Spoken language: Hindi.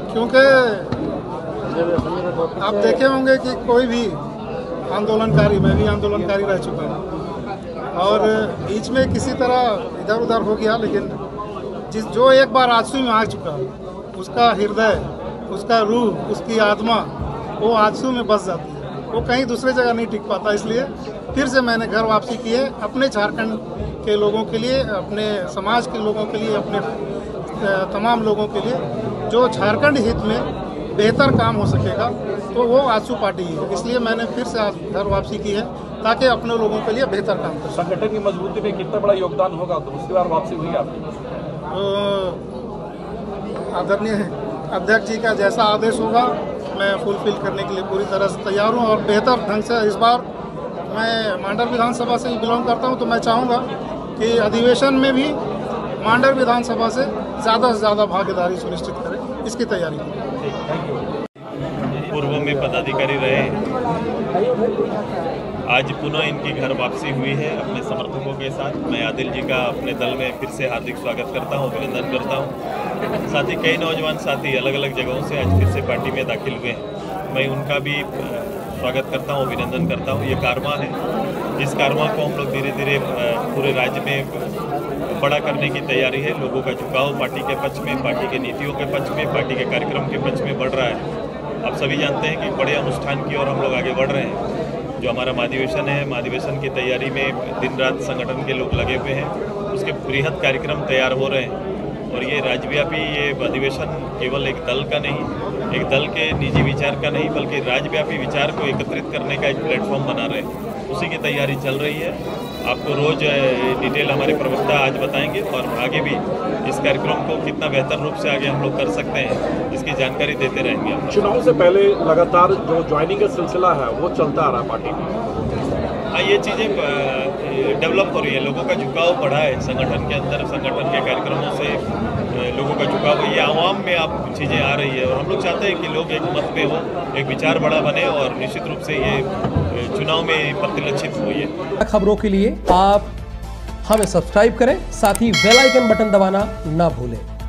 क्योंकि आप देखे होंगे कि कोई भी आंदोलनकारी, मैं भी आंदोलनकारी रह चुका हूँ और बीच में किसी तरह इधर उधर हो गया, लेकिन जो एक बार आजसू में आ चुका उसका हृदय, उसका रूह, उसकी आत्मा वो आजसू में बस जाती है, वो कहीं दूसरे जगह नहीं टिक पाता। इसलिए फिर से मैंने घर वापसी की है, अपने झारखंड के लोगों के लिए, अपने समाज के लोगों के लिए, अपने तमाम लोगों के लिए, जो झारखंड हित में बेहतर काम हो सकेगा तो वो आजसू पार्टी ही है। इसलिए मैंने फिर से आज घर वापसी की है ताकि अपने लोगों के लिए बेहतर काम कर सकें। संगठन की मजबूती में कितना बड़ा योगदान होगा तो उसके बाद वापसी हुई आपकी? आदरणीय अध्यक्ष जी का जैसा आदेश होगा मैं फुलफिल करने के लिए पूरी तरह से तैयार हूँ और बेहतर ढंग से इस बार मैं मांडर विधानसभा से बिलोंग करता हूँ, तो मैं चाहूँगा कि अधिवेशन में भी मांडर विधानसभा से ज़्यादा भागीदारी सुनिश्चित करें, इसकी तैयारी करें। पूर्व में पदाधिकारी रहे, आज पुनः इनकी घर वापसी हुई है अपने समर्थकों के साथ। मैं आदिल जी का अपने दल में फिर से हार्दिक स्वागत करता हूं, अभिनंदन करता हूं। साथ ही कई नौजवान साथी अलग अलग जगहों से आज फिर से पार्टी में दाखिल हुए हैं, मैं उनका भी स्वागत करता हूं, अभिनंदन करता हूं। ये कारवां है, इस कारवां को हम लोग धीरे धीरे पूरे राज्य में बड़ा करने की तैयारी है। लोगों का झुकाव पार्टी के पक्ष में, पार्टी के नीतियों के पक्ष में, पार्टी के कार्यक्रम के पक्ष में बढ़ रहा है। आप सभी जानते हैं कि बड़े अनुष्ठान की ओर हम लोग आगे बढ़ रहे हैं। जो हमारा महाधिवेशन है, महाधिवेशन की तैयारी में दिन रात संगठन के लोग लगे हुए हैं, उसके बृहद कार्यक्रम तैयार हो रहे हैं और ये राज्यव्यापी ये अधिवेशन केवल एक दल का नहीं, एक दल के निजी विचार का नहीं, बल्कि राज्यव्यापी विचार को एकत्रित करने का एक प्लेटफॉर्म बना रहे हैं। उसी की तैयारी चल रही है। आपको रोज डिटेल हमारे प्रवक्ता आज बताएंगे और आगे भी इस कार्यक्रम को कितना बेहतर रूप से आगे हम लोग कर सकते हैं इसकी जानकारी देते रहेंगे। चुनाव से पहले लगातार जो ज्वाइनिंग का सिलसिला है वो चलता आ रहा पार्टी में। हाँ, ये चीज़ें डेवलप हो रही है, लोगों का झुकाव बढ़ा है संगठन के अंदर, संगठन के कार्यक्रमों से लोगों का झुकाव, ये आवाम में आप चीज़ें आ रही है और हम लोग चाहते हैं कि लोग एक मत पे हो, एक विचार बड़ा बने और निश्चित रूप से ये चुनाव में प्रतिलक्षित हो। ये खबरों के लिए आप हमें सब्सक्राइब करें, साथ ही बेल आइकन बटन दबाना ना भूलें।